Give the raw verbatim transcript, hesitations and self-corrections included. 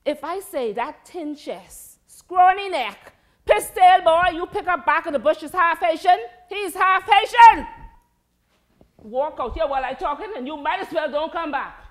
If I say that thin chest, scrawny neck, piss-tail boy you pick up back of the bush is half Haitian, he's half Haitian. Walk out here while I'm talking and you might as well don't come back.